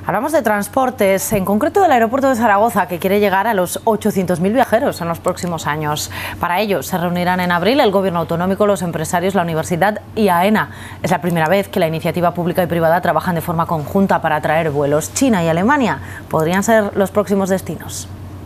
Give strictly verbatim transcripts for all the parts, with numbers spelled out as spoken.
Hablamos de transportes, en concreto del aeropuerto de Zaragoza, que quiere llegar a los ochocientos mil viajeros en los próximos años. Para ello se reunirán en abril el Gobierno autonómico, los empresarios, la universidad y AENA. Es la primera vez que la iniciativa pública y privada trabajan de forma conjunta para atraer vuelos. China y Alemania podrían ser los próximos destinos.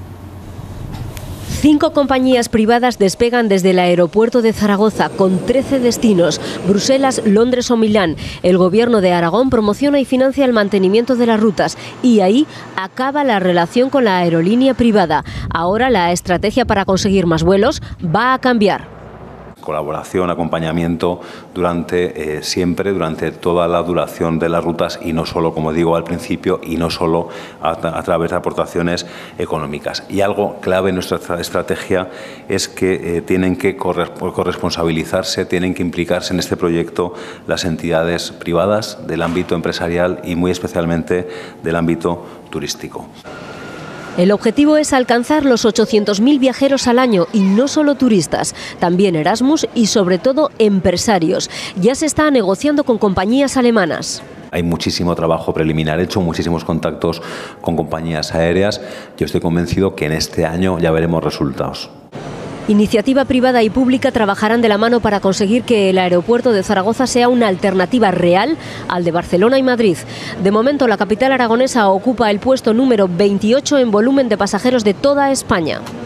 Cinco compañías privadas despegan desde el aeropuerto de Zaragoza con trece destinos: Bruselas, Londres o Milán. El Gobierno de Aragón promociona y financia el mantenimiento de las rutas y ahí acaba la relación con la aerolínea privada. Ahora la estrategia para conseguir más vuelos va a cambiar. Colaboración, acompañamiento durante eh, siempre, durante toda la duración de las rutas y no solo, como digo al principio, y no solo a, a través de aportaciones económicas. Y algo clave en nuestra estrategia es que eh, tienen que corresponsabilizarse, tienen que implicarse en este proyecto las entidades privadas del ámbito empresarial y muy especialmente del ámbito turístico. El objetivo es alcanzar los ochocientos mil viajeros al año y no solo turistas, también Erasmus y sobre todo empresarios. Ya se está negociando con compañías alemanas. Hay muchísimo trabajo preliminar hecho, muchísimos contactos con compañías aéreas. Yo estoy convencido que en este año ya veremos resultados. Iniciativa privada y pública trabajarán de la mano para conseguir que el aeropuerto de Zaragoza sea una alternativa real al de Barcelona y Madrid. De momento, la capital aragonesa ocupa el puesto número veintiocho en volumen de pasajeros de toda España.